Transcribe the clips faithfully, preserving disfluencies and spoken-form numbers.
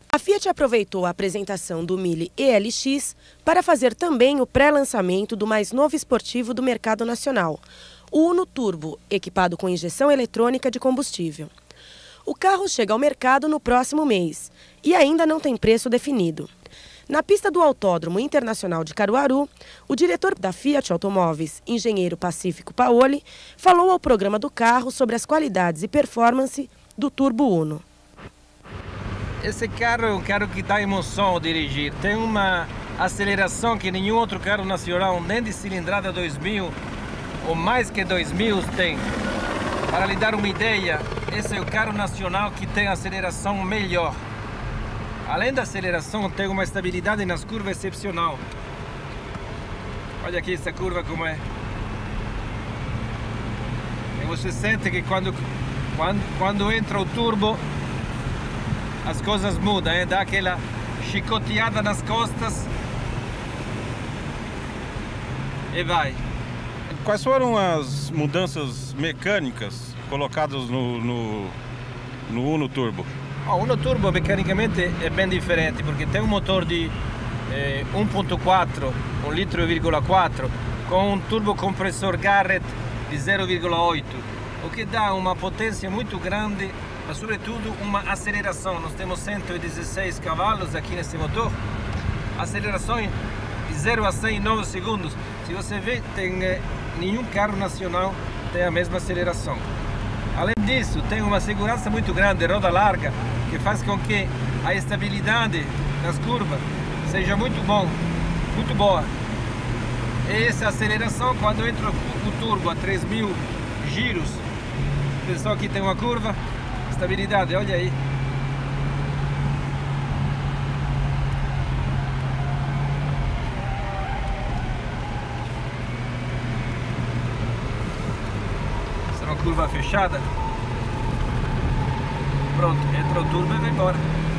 A Fiat aproveitou a apresentação do Mille E L X para fazer também o pré-lançamento do mais novo esportivo do mercado nacional, o Uno Turbo, equipado com injeção eletrônica de combustível. O carro chega ao mercado no próximo mês e ainda não tem preço definido. Na pista do Autódromo Internacional de Caruaru, o diretor da Fiat Automóveis, engenheiro Pacífico Paoli, falou ao programa do carro sobre as qualidades e performance do Turbo Uno. Esse carro é um carro que dá emoção ao dirigir. Tem uma aceleração que nenhum outro carro nacional, nem de cilindrada dois mil ou mais que dois mil tem. Para lhe dar uma ideia, esse é o carro nacional que tem aceleração melhor. Além da aceleração, tem uma estabilidade nas curvas excepcional. Olha aqui essa curva como é. E você sente que quando, quando, quando entra o turbo, as coisas mudam, hein? Dá aquela chicoteada nas costas e vai. Quais foram as mudanças mecânicas colocadas no, no, no Uno Turbo? O Uno Turbo mecanicamente é bem diferente, porque tem um motor de eh, um ponto quatro, um litro e vírgula quatro, com um turbo compressor Garrett de zero vírgula oito, o que dá uma potência muito grande, mas sobretudo uma aceleração. Nós temos cento e dezesseis cavalos aqui nesse motor, aceleração de zero a cem em nove segundos. Se você vê, tem, eh, nenhum carro nacional tem a mesma aceleração. Além disso, tem uma segurança muito grande, roda larga, que faz com que a estabilidade nas curvas seja muito bom, muito boa. E essa aceleração, quando entra o turbo a três mil giros, pessoal que tem uma curva, estabilidade, olha aí. Essa é uma curva fechada. Pronto, entra o turbo e vai embora.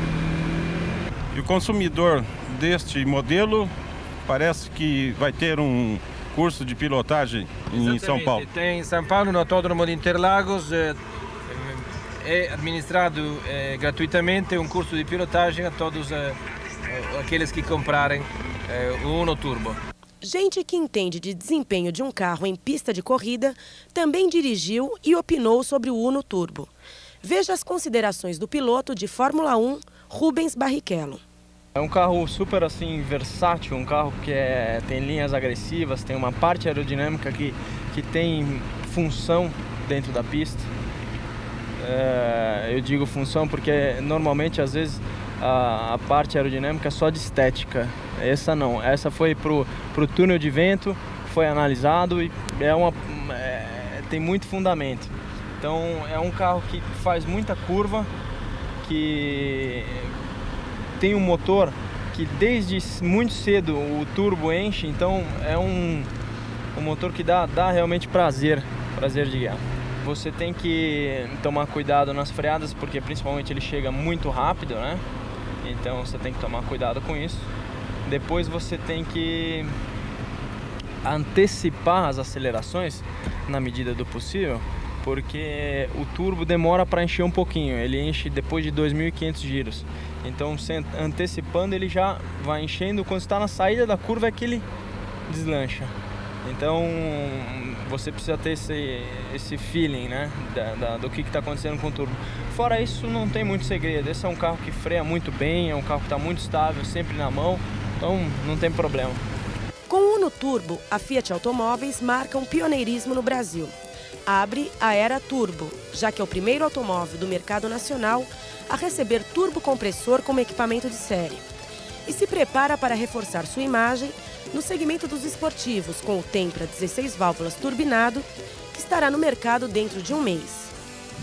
E o consumidor deste modelo parece que vai ter um curso de pilotagem em Exatamente. São Paulo. Tem em São Paulo, no Autódromo de Interlagos, é, é administrado é, gratuitamente um curso de pilotagem a todos é, aqueles que comprarem é, o Uno Turbo. Gente que entende de desempenho de um carro em pista de corrida também dirigiu e opinou sobre o Uno Turbo. Veja as considerações do piloto de Fórmula um, Rubens Barrichello. É um carro super assim versátil, um carro que é, tem linhas agressivas, tem uma parte aerodinâmica que, que tem função dentro da pista. É, eu digo função porque normalmente às vezes a, a parte aerodinâmica é só de estética. Essa não, essa foi pro, pro túnel de vento, foi analisado e é uma, é, tem muito fundamento. Então é um carro que faz muita curva, que tem um motor que desde muito cedo o turbo enche, então é um, um motor que dá, dá realmente prazer, prazer de guiar. Você tem que tomar cuidado nas freadas, porque principalmente ele chega muito rápido, né? Então você tem que tomar cuidado com isso. Depois você tem que antecipar as acelerações na medida do possível, porque o turbo demora para encher um pouquinho, ele enche depois de dois mil e quinhentos giros. Então, antecipando, ele já vai enchendo, quando está na saída da curva é que ele deslancha. Então, você precisa ter esse, esse feeling, né, da, da, do que está acontecendo com o turbo. Fora isso, não tem muito segredo. Esse é um carro que freia muito bem, é um carro que está muito estável, sempre na mão, então não tem problema. Com o Uno Turbo, a Fiat Automóveis marca um pioneirismo no Brasil. Abre a era turbo, já que é o primeiro automóvel do mercado nacional a receber turbo compressor como equipamento de série. E se prepara para reforçar sua imagem no segmento dos esportivos com o Tempra dezesseis válvulas turbinado, que estará no mercado dentro de um mês.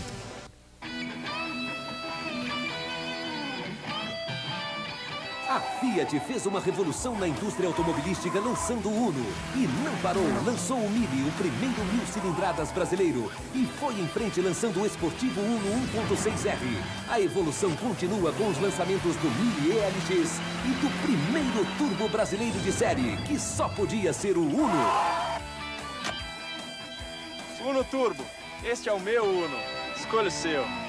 A Fiat fez uma revolução na indústria automobilística lançando o Uno. E não parou, lançou o Mille, o primeiro mil cilindradas brasileiro. E foi em frente lançando o esportivo Uno um ponto seis R. A evolução continua com os lançamentos do Mille E L X e do primeiro turbo brasileiro de série, que só podia ser o Uno. Uno Turbo, este é o meu Uno, escolha o seu.